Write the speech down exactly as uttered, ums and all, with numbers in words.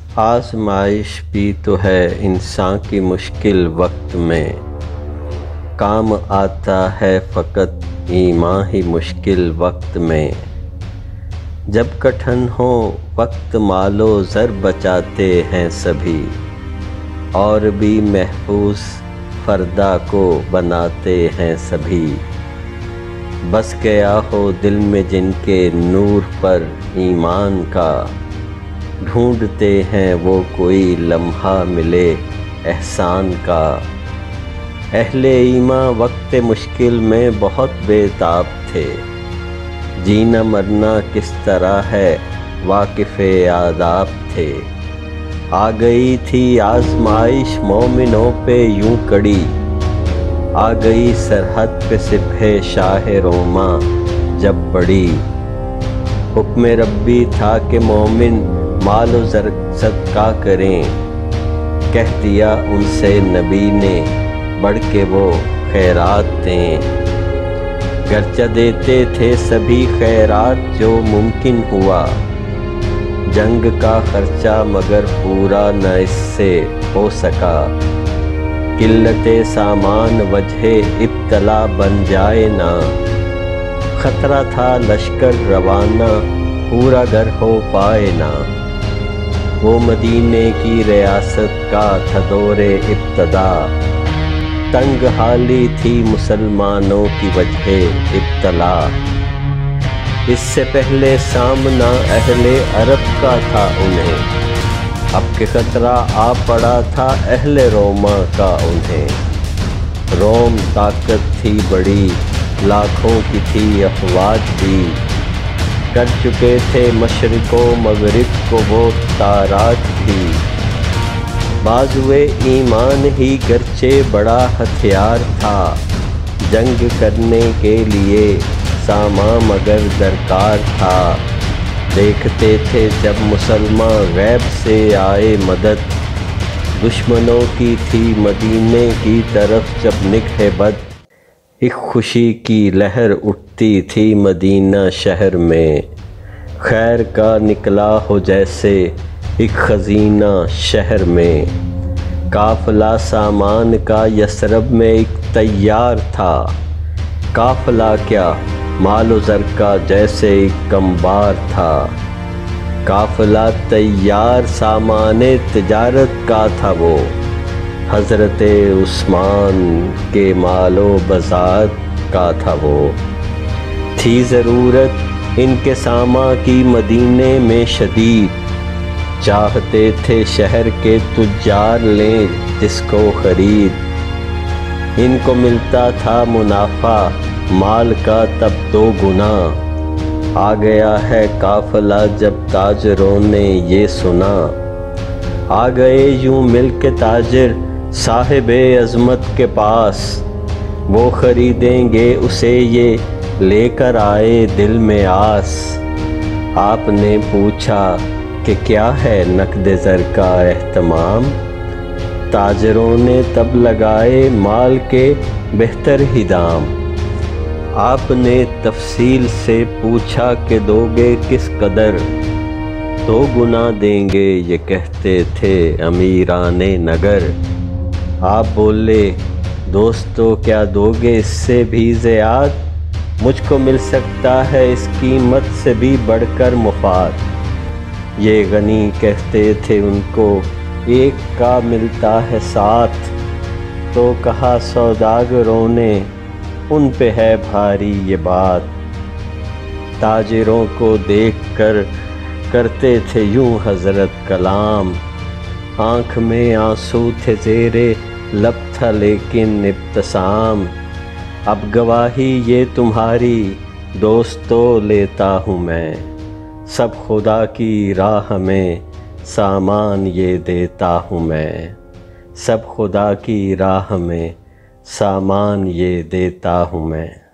آزمائش بھی تو ہے انسان کی مشکل وقت میں، کام آتا ہے فقط ایمان ہی مشکل وقت میں۔ جب کٹھن ہو وقت مال و زر بچاتے ہیں سبھی، اور بھی محفوظ فردا کو بناتے ہیں سبھی۔ بس گیا ہو دل میں جن کے نور پر ایمان کا، ڈھونڈتے ہیں وہ کوئی لمحہ ملے احسان کا۔ اہل ایمان وقت مشکل میں بہت بے تاب تھے، جینا مرنا کس طرح ہے واقف آداب تھے۔ آ گئی تھی آزمائش مومنوں پہ یوں کڑی، آ گئی سرحد پہ سپہ شاہ روماں جب بڑی۔ حکم ربی تھا کہ مومن مال و زر صدقہ کریں، کہہ دیا ان سے نبی نے بڑھ کے وہ خیرات دیں۔ گرچہ دیتے تھے سبھی خیرات جو ممکن ہوا، جنگ کا خرچہ مگر پورا نہ اس سے ہو سکا۔ قلت سامان وجہ ابتلا بن جائے نہ، خطرہ تھا لشکر روانہ پورا گر ہو پائے نہ۔ وہ مدینے کی ریاست کا تھا دور ابتدا، تنگ حالی تھی مسلمانوں کی وجہ ابتلا۔ اس سے پہلے سامنا اہل عرب کا تھا انہیں، اب کہ خطرہ آ پڑا تھا اہل روما کا انہیں۔ روم طاقت تھی بڑی، لاکھوں کی تھی افواج بھی، کر چکے تھے مشرق و مغرب کو وہ تاراج بھی۔ بازوئے ایمان ہی گرچہ بڑا ہتھیار تھا، جنگ کرنے کے لیے سامان مگر درکار تھا۔ دیکھتے تھے جب مسلمان غیب سے آئے مدد، دشمنوں کی تھی مدینے کی طرف جب نگہ بد۔ ایک خوشی کی لہر اٹھتی تھی مدینہ شہر میں، خیر کا نکلا ہو جیسے ایک خزینہ شہر میں۔ قافلہ سامان کا یثرب میں ایک تیار تھا، قافلہ کیا مال و زر کا جیسے ایک کمبار تھا۔ قافلہ تیار سامان تجارت کا تھا وہ، حضرت عثمان کے مال و بازار کا تھا وہ۔ تھی ضرورت ان کے سامان کی مدینے میں شدید، چاہتے تھے شہر کے تجار لیں جس کو خرید۔ ان کو ملتا تھا منافع مال کا تب دو گنا، آ گیا ہے قافلہ جب تاجروں نے یہ سنا۔ آ گئے یوں مل کے تاجر صاحب عظمت کے پاس، وہ خریدیں گے اسے یہ لے کر آئے دل میں آس۔ آپ نے پوچھا کہ کیا ہے نقد زر کا اہتمام، تاجروں نے تب لگائے مال کے بہتر ہی دام۔ آپ نے تفصیل سے پوچھا کہ دو گے کس قدر، دو گنا دیں گے یہ کہتے تھے امیران نگر۔ آپ بولے دوستو کیا دو گے اس سے بھی زیاد، مجھ کو مل سکتا ہے اس قیمت سے بھی بڑھ کر مفاد۔ یہ غنی کہتے تھے ان کو ایک کا ملتا ہے ساتھ، تو کہا سوداگروں نے ان پہ ہے بھاری یہ بات۔ تاجروں کو دیکھ کر کرتے تھے یوں حضرت کلام، آنکھ میں آنسو تھے زیرے لب تھا لیکن ابتسام۔ اب گواہی یہ تمہاری دوستو لیتا ہوں میں، سب خدا کی راہ میں سامان یہ دیتا ہوں میں، سب خدا کی راہ میں سامان یہ دیتا ہوں میں۔